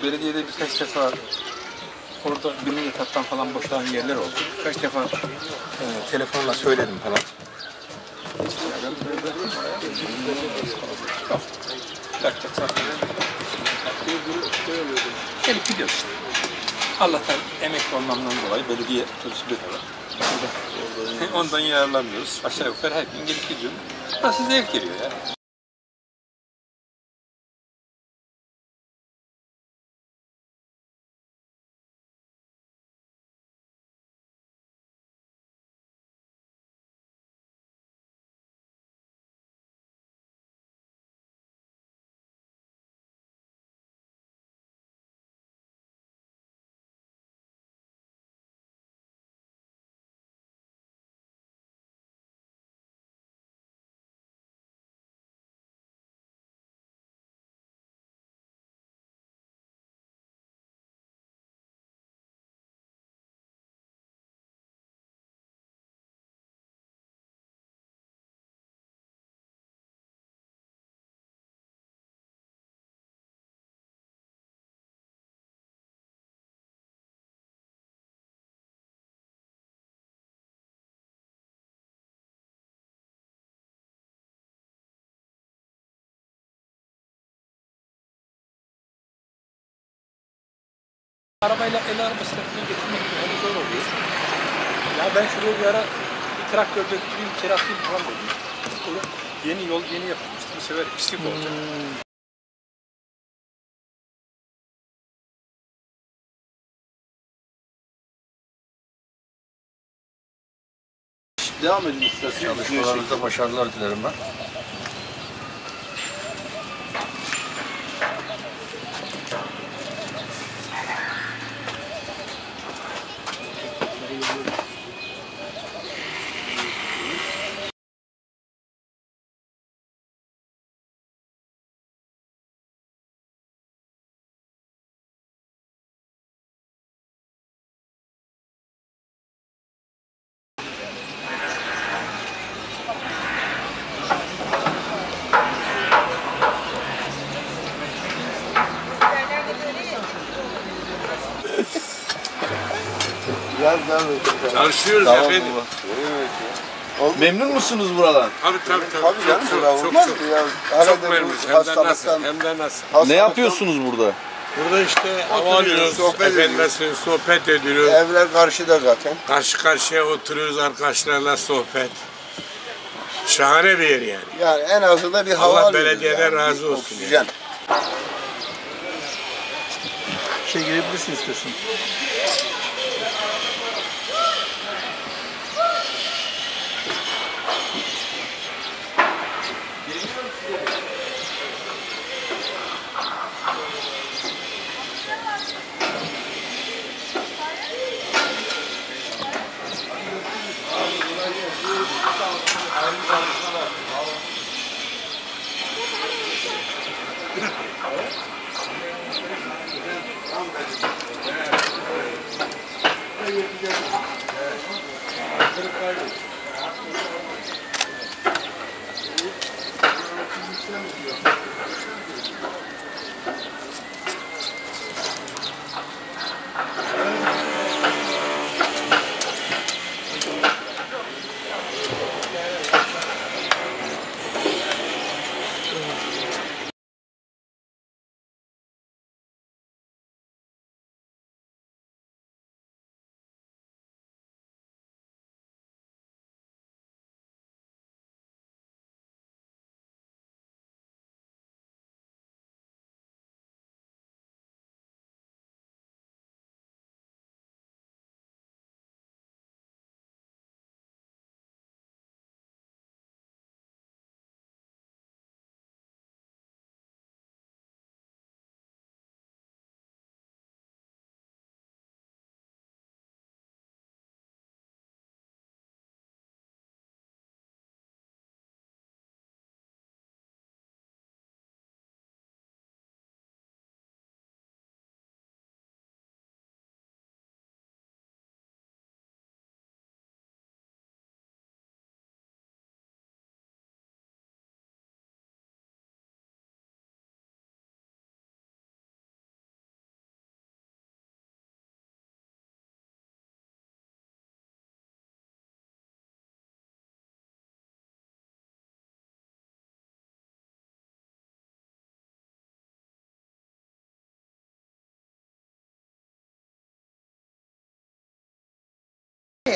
belediyede birkaç defa orada birinci etaptan falan boşalan yerler oldu. Birkaç defa telefonla söyledim falan. Bırakacaksan gelip gidiyoruz işte. Allah'tan emekli olmamdan dolayı belediye otobüsü bedava. Ondan yararlanmıyoruz. Aşağı yukarı her gün gelip gidiyorum. Nasıl zevk geliyor ya. Arabayla el arabasını getirmek hani zor oluyor. Ya ben şuraya bir ara bir traktör döktüreyim, içeri atayım falan dedim. Yeni yol yeni yapılmıştı. Bu sefer pislik olacak. Devam edin isterseniz. Çalışmalarınızda başarılar dilerim ben. Çalışıyoruz Tamam, efendim. Memnun musunuz buradan? Tabii. Tabii canım, Çok memnun. Hem de nasıl. Ne yapıyorsunuz burada? Burada işte hava alıyoruz, sohbet ediyoruz. Evler karşıda zaten. Karşı karşıya oturuyoruz arkadaşlarla sohbet. Şahane bir yer yani. Yani en azından bir hava Allah alıyoruz belediyeden yani. razı olsun Oksijen. Girebilirsin istiyorsun.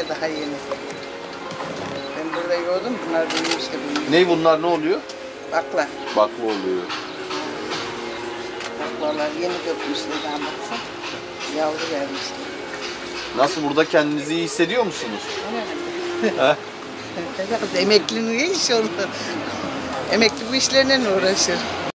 daha yeni. Ben burada yoğurdum, bunlar büyümüş de büyümüş. Ne bunlar, ne oluyor? Bakla. Bakla oluyor. Baklalar yeni dökmüşler daha baksana. Yavru vermişler. Nasıl, burada kendinizi iyi hissediyor musunuz? Herhalde emekli ne iş olur? Emekli bu işlerle uğraşır.